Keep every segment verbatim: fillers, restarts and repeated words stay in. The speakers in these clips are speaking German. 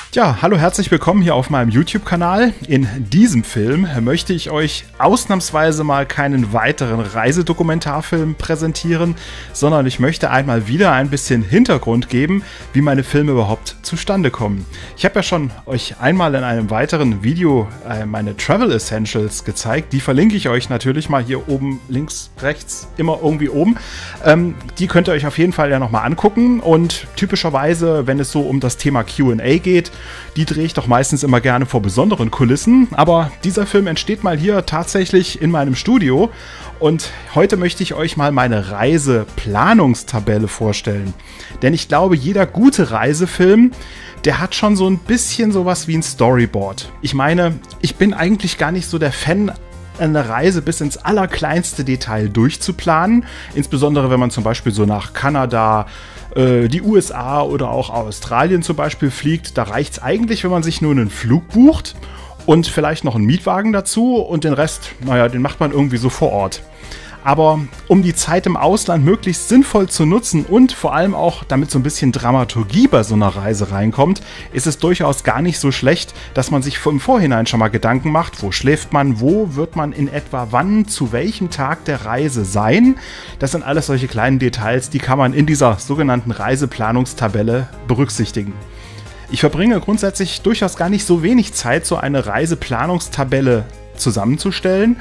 Ja, hallo, herzlich willkommen hier auf meinem YouTube-Kanal. In diesem Film möchte ich euch ausnahmsweise mal keinen weiteren Reisedokumentarfilm präsentieren, sondern ich möchte einmal wieder ein bisschen Hintergrund geben, wie meine Filme überhaupt zustande kommen. Ich habe ja schon euch einmal in einem weiteren Video äh, meine Travel Essentials gezeigt. Die verlinke ich euch natürlich mal hier oben, links, rechts, immer irgendwie oben. Ähm, die könnt ihr euch auf jeden Fall ja nochmal angucken und typischerweise, wenn es so um das Thema Q und A geht, die drehe ich doch meistens immer gerne vor besonderen Kulissen, aber dieser Film entsteht mal hier tatsächlich in meinem Studio und heute möchte ich euch mal meine Reiseplanungstabelle vorstellen. Denn ich glaube, jeder gute Reisefilm, der hat schon so ein bisschen sowas wie ein Storyboard. Ich meine, ich bin eigentlich gar nicht so der Fan, eine Reise bis ins allerkleinste Detail durchzuplanen, insbesondere wenn man zum Beispiel so nach Kanada, die U S A oder auch Australien zum Beispiel fliegt. Da reicht es eigentlich, wenn man sich nur einen Flug bucht und vielleicht noch einen Mietwagen dazu und den Rest, naja, den macht man irgendwie so vor Ort. Aber um die Zeit im Ausland möglichst sinnvoll zu nutzen und vor allem auch, damit so ein bisschen Dramaturgie bei so einer Reise reinkommt, ist es durchaus gar nicht so schlecht, dass man sich im Vorhinein schon mal Gedanken macht, wo schläft man, wo wird man in etwa wann, zu welchem Tag der Reise sein. Das sind alles solche kleinen Details, die kann man in dieser sogenannten Reiseplanungstabelle berücksichtigen. Ich verbringe grundsätzlich durchaus gar nicht so wenig Zeit, so eine Reiseplanungstabelle zusammenzustellen.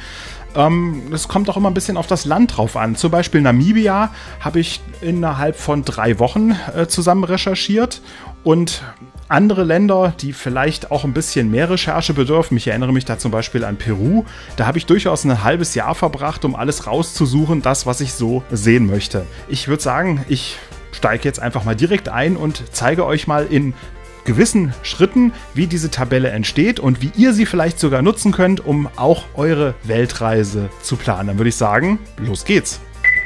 Es kommt auch immer ein bisschen auf das Land drauf an. Zum Beispiel Namibia habe ich innerhalb von drei Wochen äh, zusammen recherchiert und andere Länder, die vielleicht auch ein bisschen mehr Recherche bedürfen. Ich erinnere mich da zum Beispiel an Peru. Da habe ich durchaus ein halbes Jahr verbracht, um alles rauszusuchen, das, was ich so sehen möchte. Ich würde sagen, ich steige jetzt einfach mal direkt ein und zeige euch mal in gewissen Schritten, wie diese Tabelle entsteht und wie ihr sie vielleicht sogar nutzen könnt, um auch eure Weltreise zu planen. Dann würde ich sagen, los geht's!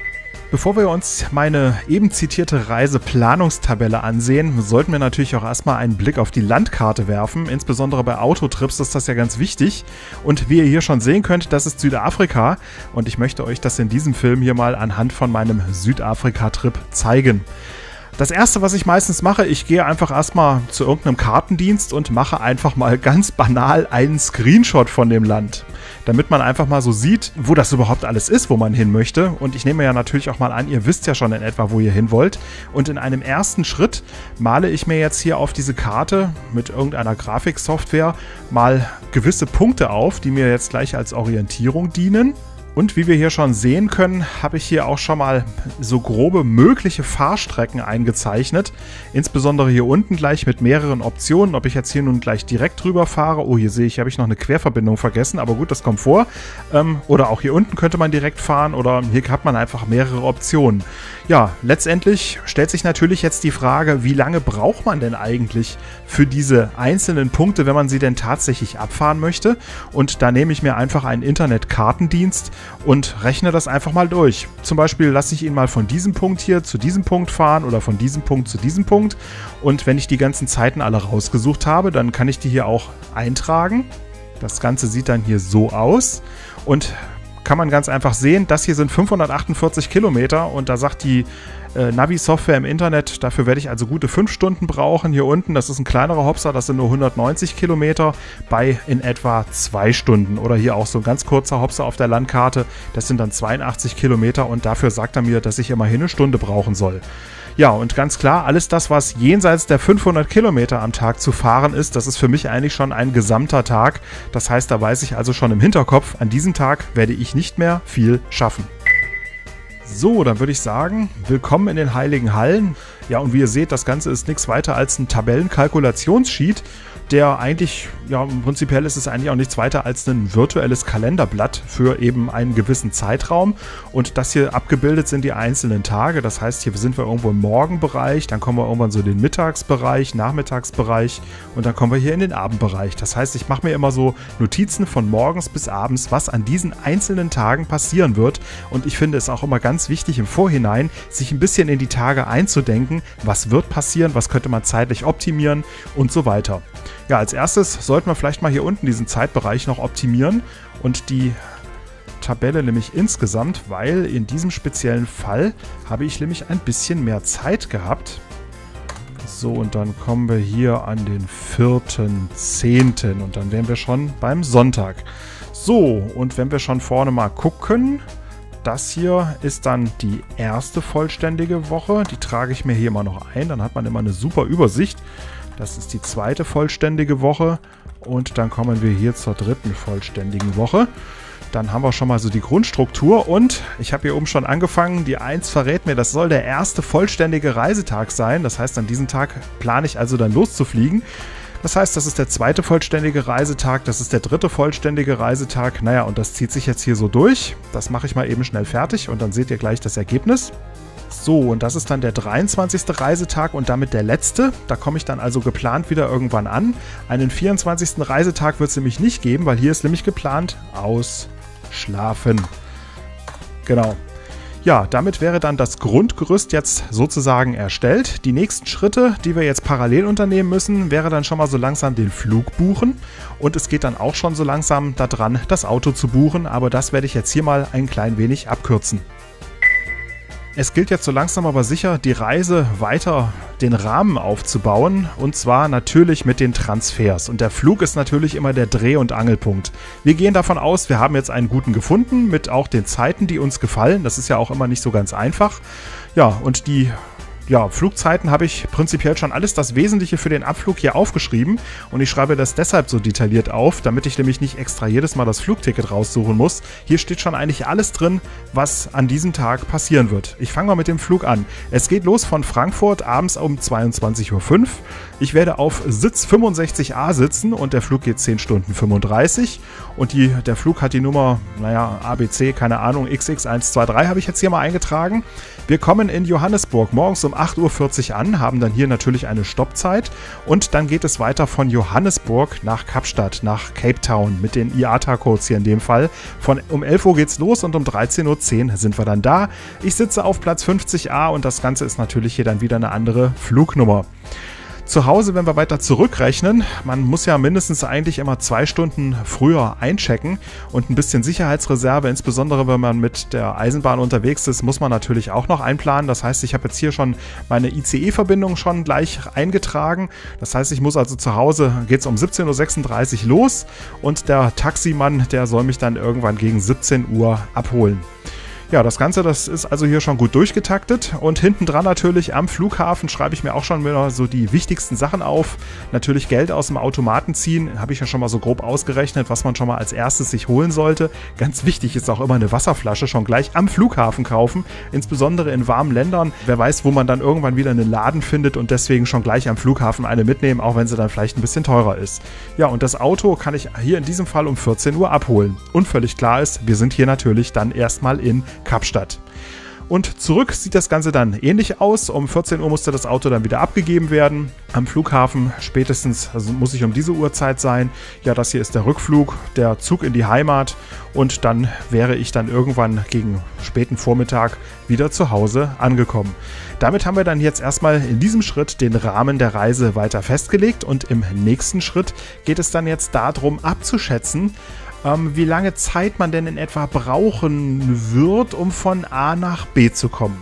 Bevor wir uns meine eben zitierte Reiseplanungstabelle ansehen, sollten wir natürlich auch erstmal einen Blick auf die Landkarte werfen. Insbesondere bei Autotrips ist das ja ganz wichtig. Und wie ihr hier schon sehen könnt, das ist Südafrika. Und ich möchte euch das in diesem Film hier mal anhand von meinem Südafrika-Trip zeigen. Das erste, was ich meistens mache, ich gehe einfach erstmal zu irgendeinem Kartendienst und mache einfach mal ganz banal einen Screenshot von dem Land, damit man einfach mal so sieht, wo das überhaupt alles ist, wo man hin möchte. Und ich nehme ja natürlich auch mal an, ihr wisst ja schon in etwa, wo ihr hin wollt. Und in einem ersten Schritt male ich mir jetzt hier auf diese Karte mit irgendeiner Grafiksoftware mal gewisse Punkte auf, die mir jetzt gleich als Orientierung dienen. Und wie wir hier schon sehen können, habe ich hier auch schon mal so grobe mögliche Fahrstrecken eingezeichnet. Insbesondere hier unten gleich mit mehreren Optionen, ob ich jetzt hier nun gleich direkt drüber fahre. Oh, hier sehe ich, habe ich noch eine Querverbindung vergessen, aber gut, das kommt vor. Ähm, oder auch hier unten könnte man direkt fahren oder hier hat man einfach mehrere Optionen. Ja, letztendlich stellt sich natürlich jetzt die Frage, wie lange braucht man denn eigentlich für diese einzelnen Punkte, wenn man sie denn tatsächlich abfahren möchte? Und da nehme ich mir einfach einen Internetkartendienst und rechne das einfach mal durch. Zum Beispiel lasse ich ihn mal von diesem Punkt hier zu diesem Punkt fahren oder von diesem Punkt zu diesem Punkt. Und wenn ich die ganzen Zeiten alle rausgesucht habe, dann kann ich die hier auch eintragen. Das Ganze sieht dann hier so aus und kann man ganz einfach sehen, das hier sind fünfhundertachtundvierzig Kilometer und da sagt die äh, Navi-Software im Internet, dafür werde ich also gute fünf Stunden brauchen. Hier unten, das ist ein kleinerer Hopser, das sind nur hundertneunzig Kilometer bei in etwa zwei Stunden. Oder hier auch so ein ganz kurzer Hopser auf der Landkarte, das sind dann zweiundachtzig Kilometer und dafür sagt er mir, dass ich immerhin eine Stunde brauchen soll. Ja, und ganz klar, alles das, was jenseits der fünfhundert Kilometer am Tag zu fahren ist, das ist für mich eigentlich schon ein gesamter Tag. Das heißt, da weiß ich also schon im Hinterkopf, an diesem Tag werde ich nicht mehr viel schaffen. So, dann würde ich sagen, willkommen in den Heiligen Hallen. Ja, und wie ihr seht, das Ganze ist nichts weiter als ein Tabellenkalkulationssheet, der eigentlich, ja, prinzipiell ist es eigentlich auch nichts weiter als ein virtuelles Kalenderblatt für eben einen gewissen Zeitraum. Und das hier abgebildet sind die einzelnen Tage. Das heißt, hier sind wir irgendwo im Morgenbereich, dann kommen wir irgendwann so in den Mittagsbereich, Nachmittagsbereich und dann kommen wir hier in den Abendbereich. Das heißt, ich mache mir immer so Notizen von morgens bis abends, was an diesen einzelnen Tagen passieren wird. Und ich finde es auch immer ganz wichtig im Vorhinein, sich ein bisschen in die Tage einzudenken, was wird passieren, was könnte man zeitlich optimieren und so weiter. Ja, als erstes sollten wir vielleicht mal hier unten diesen Zeitbereich noch optimieren und die Tabelle nämlich insgesamt, weil in diesem speziellen Fall habe ich nämlich ein bisschen mehr Zeit gehabt. So, und dann kommen wir hier an den vierten zehnten und dann wären wir schon beim Sonntag. So, und wenn wir schon vorne mal gucken, das hier ist dann die erste vollständige Woche. Die trage ich mir hier immer noch ein, dann hat man immer eine super Übersicht. Das ist die zweite vollständige Woche und dann kommen wir hier zur dritten vollständigen Woche. Dann haben wir schon mal so die Grundstruktur und ich habe hier oben schon angefangen, die eins verrät mir, das soll der erste vollständige Reisetag sein. Das heißt, an diesem Tag plane ich also dann loszufliegen. Das heißt, das ist der zweite vollständige Reisetag, das ist der dritte vollständige Reisetag. Naja, und das zieht sich jetzt hier so durch. Das mache ich mal eben schnell fertig und dann seht ihr gleich das Ergebnis. So, und das ist dann der dreiundzwanzigste Reisetag und damit der letzte. Da komme ich dann also geplant wieder irgendwann an. Einen vierundzwanzigsten Reisetag wird es nämlich nicht geben, weil hier ist nämlich geplant Ausschlafen. Genau. Ja, damit wäre dann das Grundgerüst jetzt sozusagen erstellt. Die nächsten Schritte, die wir jetzt parallel unternehmen müssen, wäre dann schon mal so langsam den Flug buchen. Und es geht dann auch schon so langsam daran, das Auto zu buchen. Aber das werde ich jetzt hier mal ein klein wenig abkürzen. Es gilt jetzt so langsam aber sicher, die Reise weiter den Rahmen aufzubauen und zwar natürlich mit den Transfers. Und der Flug ist natürlich immer der Dreh- und Angelpunkt. Wir gehen davon aus, wir haben jetzt einen guten gefunden mit auch den Zeiten, die uns gefallen. Das ist ja auch immer nicht so ganz einfach. Ja, und die Ja, Flugzeiten habe ich prinzipiell schon alles das Wesentliche für den Abflug hier aufgeschrieben und ich schreibe das deshalb so detailliert auf, damit ich nämlich nicht extra jedes Mal das Flugticket raussuchen muss. Hier steht schon eigentlich alles drin, was an diesem Tag passieren wird. Ich fange mal mit dem Flug an. Es geht los von Frankfurt abends um zweiundzwanzig Uhr fünf. Ich werde auf Sitz fünfundsechzig a sitzen und der Flug geht zehn Stunden fünfunddreißig und die, der Flug hat die Nummer, naja, A B C, keine Ahnung, X X eins zwei drei habe ich jetzt hier mal eingetragen. Wir kommen in Johannesburg morgens um acht Uhr vierzig an, haben dann hier natürlich eine Stoppzeit und dann geht es weiter von Johannesburg nach Kapstadt, nach Cape Town mit den I A T A-Codes hier in dem Fall. Von um elf Uhr geht's los und um dreizehn Uhr zehn sind wir dann da. Ich sitze auf Platz fünfzig a und das Ganze ist natürlich hier dann wieder eine andere Flugnummer. Zu Hause, wenn wir weiter zurückrechnen, man muss ja mindestens eigentlich immer zwei Stunden früher einchecken und ein bisschen Sicherheitsreserve, insbesondere wenn man mit der Eisenbahn unterwegs ist, muss man natürlich auch noch einplanen. Das heißt, ich habe jetzt hier schon meine I C E-Verbindung schon gleich eingetragen. Das heißt, ich muss also zu Hause, geht es um siebzehn Uhr sechsunddreißig los und der Taximann, der soll mich dann irgendwann gegen siebzehn Uhr abholen. Ja, das Ganze, das ist also hier schon gut durchgetaktet und hinten dran natürlich am Flughafen schreibe ich mir auch schon wieder so die wichtigsten Sachen auf. Natürlich Geld aus dem Automaten ziehen, habe ich ja schon mal so grob ausgerechnet, was man schon mal als erstes sich holen sollte. Ganz wichtig ist auch immer eine Wasserflasche schon gleich am Flughafen kaufen, insbesondere in warmen Ländern. Wer weiß, wo man dann irgendwann wieder einen Laden findet und deswegen schon gleich am Flughafen eine mitnehmen, auch wenn sie dann vielleicht ein bisschen teurer ist. Ja, und das Auto kann ich hier in diesem Fall um vierzehn Uhr abholen. Und völlig klar ist, wir sind hier natürlich dann erstmal in Kapstadt. Und zurück sieht das Ganze dann ähnlich aus. Um vierzehn Uhr musste das Auto dann wieder abgegeben werden. Am Flughafen spätestens, also muss ich um diese Uhrzeit sein. Ja, das hier ist der Rückflug, der Zug in die Heimat. Und dann wäre ich dann irgendwann gegen späten Vormittag wieder zu Hause angekommen. Damit haben wir dann jetzt erstmal in diesem Schritt den Rahmen der Reise weiter festgelegt. Und im nächsten Schritt geht es dann jetzt darum abzuschätzen, Ähm, wie lange Zeit man denn in etwa brauchen wird, um von A nach B zu kommen.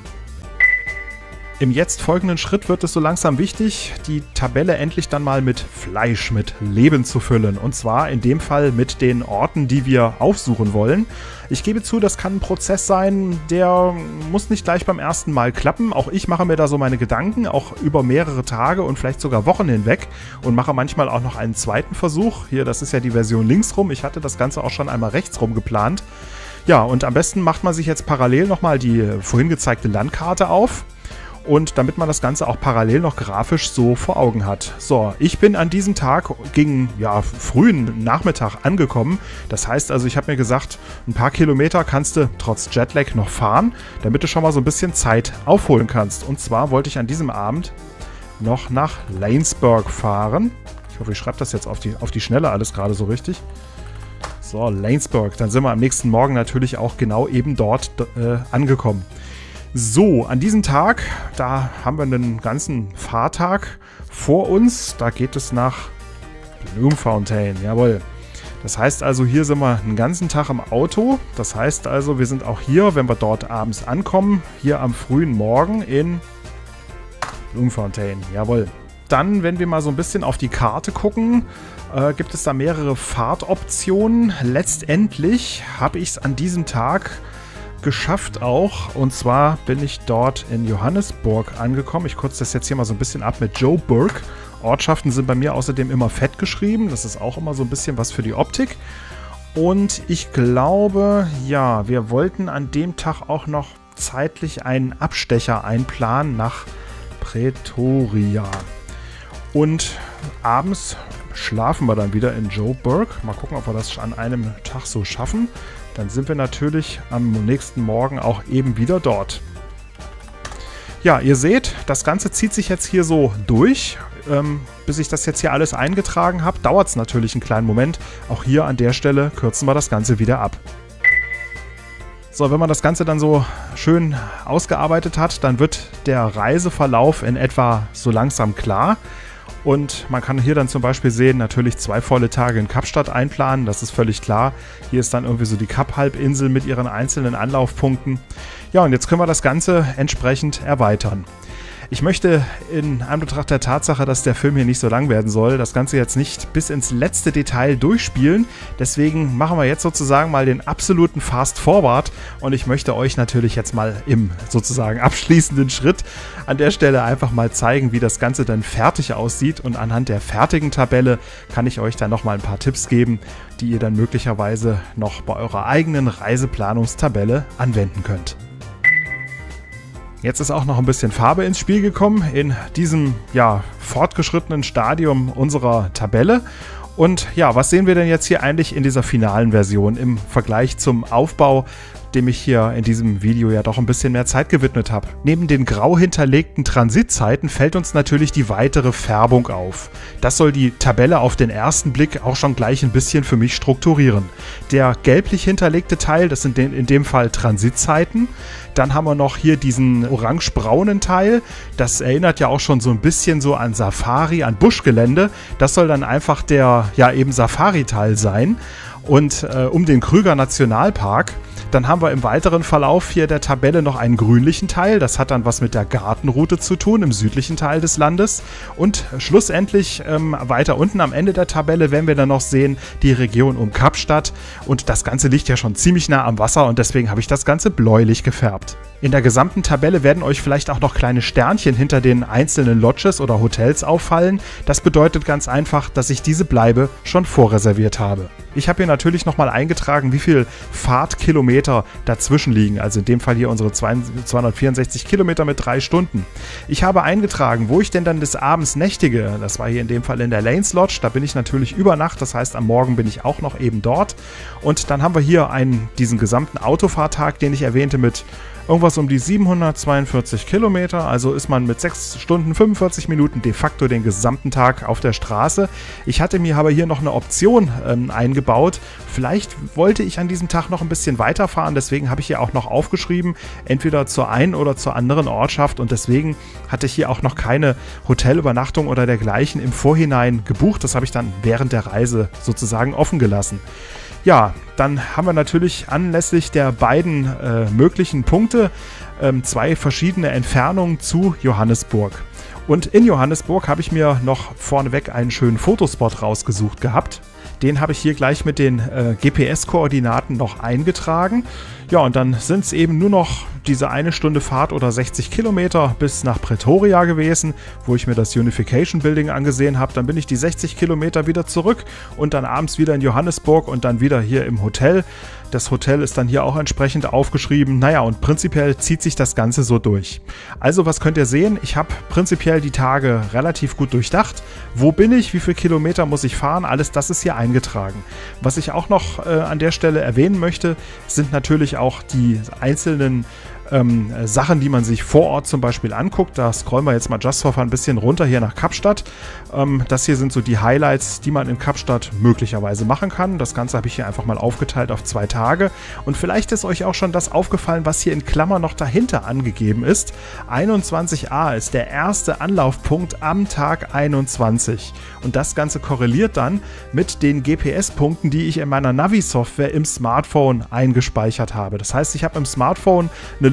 Im jetzt folgenden Schritt wird es so langsam wichtig, die Tabelle endlich dann mal mit Fleisch, mit Leben zu füllen. Und zwar in dem Fall mit den Orten, die wir aufsuchen wollen. Ich gebe zu, das kann ein Prozess sein, der muss nicht gleich beim ersten Mal klappen. Auch ich mache mir da so meine Gedanken, auch über mehrere Tage und vielleicht sogar Wochen hinweg und mache manchmal auch noch einen zweiten Versuch. Hier, das ist ja die Version linksrum. Ich hatte das Ganze auch schon einmal rechtsrum geplant. Ja, und am besten macht man sich jetzt parallel nochmal die vorhin gezeigte Landkarte auf. Und damit man das Ganze auch parallel noch grafisch so vor Augen hat. So, ich bin an diesem Tag gegen ja, frühen Nachmittag angekommen. Das heißt also, ich habe mir gesagt, ein paar Kilometer kannst du trotz Jetlag noch fahren, damit du schon mal so ein bisschen Zeit aufholen kannst. Und zwar wollte ich an diesem Abend noch nach Lainsburg fahren. Ich hoffe, ich schreibe das jetzt auf die, auf die Schnelle alles gerade so richtig. So, Lainsburg. Dann sind wir am nächsten Morgen natürlich auch genau eben dort äh, angekommen. So, an diesem Tag, da haben wir einen ganzen Fahrtag vor uns. Da geht es nach Bloemfontein, jawohl. Das heißt also, hier sind wir einen ganzen Tag im Auto. Das heißt also, wir sind auch hier, wenn wir dort abends ankommen, hier am frühen Morgen in Bloemfontein, jawohl. dann, wenn wir mal so ein bisschen auf die Karte gucken, äh, gibt es da mehrere Fahrtoptionen. Letztendlich habe ich es an diesem Tag geschafft auch. Und zwar bin ich dort in Johannesburg angekommen. Ich kürze das jetzt hier mal so ein bisschen ab mit Joburg. Ortschaften sind bei mir außerdem immer fett geschrieben. Das ist auch immer so ein bisschen was für die Optik. Und ich glaube, ja, wir wollten an dem Tag auch noch zeitlich einen Abstecher einplanen nach Pretoria. Und abends schlafen wir dann wieder in Joburg. Mal gucken, ob wir das an einem Tag so schaffen. Dann sind wir natürlich am nächsten Morgen auch eben wieder dort. Ja, ihr seht, das Ganze zieht sich jetzt hier so durch. Ähm, bis ich das jetzt hier alles eingetragen habe, dauert es natürlich einen kleinen Moment. Auch hier an der Stelle kürzen wir das Ganze wieder ab. So, wenn man das Ganze dann so schön ausgearbeitet hat, dann wird der Reiseverlauf in etwa so langsam klar. Und man kann hier dann zum Beispiel sehen, natürlich zwei volle Tage in Kapstadt einplanen, das ist völlig klar. Hier ist dann irgendwie so die Kap-Halbinsel mit ihren einzelnen Anlaufpunkten. Ja, und jetzt können wir das Ganze entsprechend erweitern. Ich möchte in Anbetracht der Tatsache, dass der Film hier nicht so lang werden soll, das Ganze jetzt nicht bis ins letzte Detail durchspielen. Deswegen machen wir jetzt sozusagen mal den absoluten Fast Forward und ich möchte euch natürlich jetzt mal im sozusagen abschließenden Schritt an der Stelle einfach mal zeigen, wie das Ganze dann fertig aussieht, und anhand der fertigen Tabelle kann ich euch dann nochmal ein paar Tipps geben, die ihr dann möglicherweise noch bei eurer eigenen Reiseplanungstabelle anwenden könnt. Jetzt ist auch noch ein bisschen Farbe ins Spiel gekommen in diesem ja, fortgeschrittenen Stadium unserer Tabelle. Und ja, was sehen wir denn jetzt hier eigentlich in dieser finalen Version im Vergleich zum Aufbau, dem ich hier in diesem Video ja doch ein bisschen mehr Zeit gewidmet habe? Neben den grau hinterlegten Transitzeiten fällt uns natürlich die weitere Färbung auf. Das soll die Tabelle auf den ersten Blick auch schon gleich ein bisschen für mich strukturieren. Der gelblich hinterlegte Teil, das sind in dem Fall Transitzeiten. Dann haben wir noch hier diesen orange-braunen Teil. Das erinnert ja auch schon so ein bisschen so an Safari, an Buschgelände. Das soll dann einfach der, ja eben Safari-Teil sein. Und äh, um den Krüger Nationalpark. Dann haben wir im weiteren Verlauf hier der Tabelle noch einen grünlichen Teil. Das hat dann was mit der Gartenroute zu tun im südlichen Teil des Landes. Und schlussendlich ähm, weiter unten am Ende der Tabelle werden wir dann noch sehen, die Region um Kapstadt. Und das Ganze liegt ja schon ziemlich nah am Wasser und deswegen habe ich das Ganze bläulich gefärbt. In der gesamten Tabelle werden euch vielleicht auch noch kleine Sternchen hinter den einzelnen Lodges oder Hotels auffallen. Das bedeutet ganz einfach, dass ich diese Bleibe schon vorreserviert habe. Ich habe hier natürlich nochmal eingetragen, wie viel Fahrtkilometer dazwischen liegen. Also in dem Fall hier unsere zweihundertvierundsechzig Kilometer mit drei Stunden. Ich habe eingetragen, wo ich denn dann des Abends nächtige. Das war hier in dem Fall in der Lanes Lodge. Da bin ich natürlich über Nacht. Das heißt, am Morgen bin ich auch noch eben dort. Und dann haben wir hier einen, diesen gesamten Autofahrtag, den ich erwähnte, mit irgendwas um die siebenhundertzweiundvierzig Kilometer, also ist man mit sechs Stunden fünfundvierzig Minuten de facto den gesamten Tag auf der Straße. Ich hatte mir aber hier noch eine Option ähm, eingebaut. Vielleicht wollte ich an diesem Tag noch ein bisschen weiterfahren, deswegen habe ich hier auch noch aufgeschrieben, entweder zur einen oder zur anderen Ortschaft, und deswegen hatte ich hier auch noch keine Hotelübernachtung oder dergleichen im Vorhinein gebucht. Das habe ich dann während der Reise sozusagen offen gelassen. Ja, dann haben wir natürlich anlässlich der beiden äh, möglichen Punkte ähm, zwei verschiedene Entfernungen zu Johannesburg. Und in Johannesburg habe ich mir noch vorneweg einen schönen Fotospot rausgesucht gehabt. Den habe ich hier gleich mit den äh, G P S-Koordinaten noch eingetragen. Ja, und dann sind es eben nur noch diese eine Stunde Fahrt oder sechzig Kilometer bis nach Pretoria gewesen, wo ich mir das Unification Building angesehen habe. Dann bin ich die sechzig Kilometer wieder zurück und dann abends wieder in Johannesburg und dann wieder hier im Hotel. Das Hotel ist dann hier auch entsprechend aufgeschrieben. Naja, und prinzipiell zieht sich das Ganze so durch. Also, was könnt ihr sehen? Ich habe prinzipiell die Tage relativ gut durchdacht. Wo bin ich? Wie viele Kilometer muss ich fahren? Alles das ist hier eingetragen. Was ich auch noch äh, an der Stelle erwähnen möchte, sind natürlich auch die einzelnen Ähm, Sachen, die man sich vor Ort zum Beispiel anguckt. Da scrollen wir jetzt mal just for fun ein bisschen runter hier nach Kapstadt. Ähm, das hier sind so die Highlights, die man in Kapstadt möglicherweise machen kann. Das Ganze habe ich hier einfach mal aufgeteilt auf zwei Tage. Und vielleicht ist euch auch schon das aufgefallen, was hier in Klammern noch dahinter angegeben ist. einundzwanzig a ist der erste Anlaufpunkt am Tag einundzwanzig. Und das Ganze korreliert dann mit den G P S-Punkten, die ich in meiner Navi-Software im Smartphone eingespeichert habe. Das heißt, ich habe im Smartphone eine Liste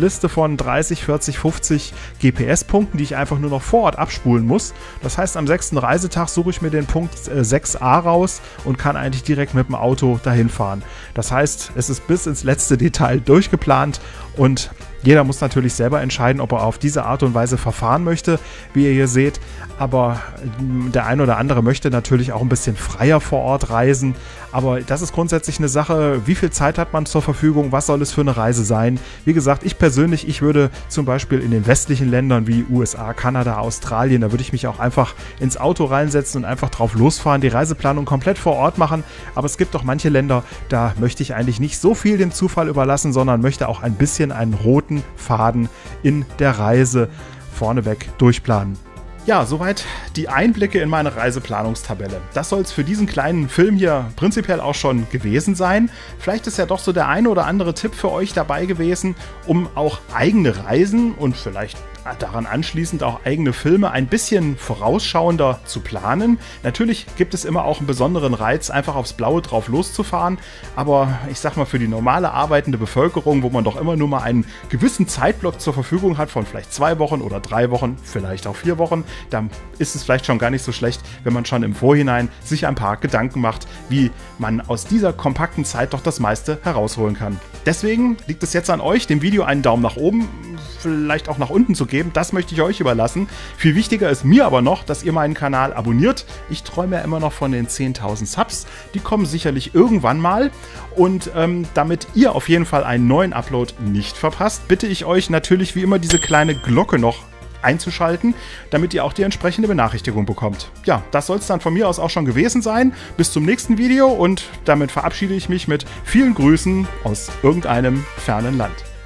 Liste von dreißig, vierzig, fünfzig G P S-Punkten, die ich einfach nur noch vor Ort abspulen muss. Das heißt, am sechsten Reisetag suche ich mir den Punkt äh, sechs a raus und kann eigentlich direkt mit dem Auto dahin fahren. Das heißt, es ist bis ins letzte Detail durchgeplant und jeder muss natürlich selber entscheiden, ob er auf diese Art und Weise verfahren möchte, wie ihr hier seht. Aber der ein oder andere möchte natürlich auch ein bisschen freier vor Ort reisen. Aber das ist grundsätzlich eine Sache, wie viel Zeit hat man zur Verfügung, was soll es für eine Reise sein. Wie gesagt, ich persönlich, ich würde zum Beispiel in den westlichen Ländern wie U S A, Kanada, Australien, da würde ich mich auch einfach ins Auto reinsetzen und einfach drauf losfahren, die Reiseplanung komplett vor Ort machen. Aber es gibt auch manche Länder, da möchte ich eigentlich nicht so viel dem Zufall überlassen, sondern möchte auch ein bisschen einen roten Faden in der Reise vorneweg durchplanen. Ja, soweit die Einblicke in meine Reiseplanungstabelle. Das soll es für diesen kleinen Film hier prinzipiell auch schon gewesen sein. Vielleicht ist ja doch so der eine oder andere Tipp für euch dabei gewesen, um auch eigene Reisen und vielleicht daran anschließend auch eigene Filme ein bisschen vorausschauender zu planen. Natürlich gibt es immer auch einen besonderen Reiz, einfach aufs Blaue drauf loszufahren, aber ich sag mal, für die normale arbeitende Bevölkerung, wo man doch immer nur mal einen gewissen Zeitblock zur Verfügung hat von vielleicht zwei Wochen oder drei Wochen, vielleicht auch vier Wochen, da ist es vielleicht schon gar nicht so schlecht, wenn man schon im Vorhinein sich ein paar Gedanken macht, wie man aus dieser kompakten Zeit doch das meiste herausholen kann. Deswegen liegt es jetzt an euch, dem Video einen Daumen nach oben, vielleicht auch nach unten zu geben. Das möchte ich euch überlassen. Viel wichtiger ist mir aber noch, dass ihr meinen Kanal abonniert. Ich träume ja immer noch von den zehntausend Subs. Die kommen sicherlich irgendwann mal. Und ähm, damit ihr auf jeden Fall einen neuen Upload nicht verpasst, bitte ich euch natürlich wie immer diese kleine Glocke noch einzuschalten, damit ihr auch die entsprechende Benachrichtigung bekommt. Ja, das soll es dann von mir aus auch schon gewesen sein. Bis zum nächsten Video und damit verabschiede ich mich mit vielen Grüßen aus irgendeinem fernen Land.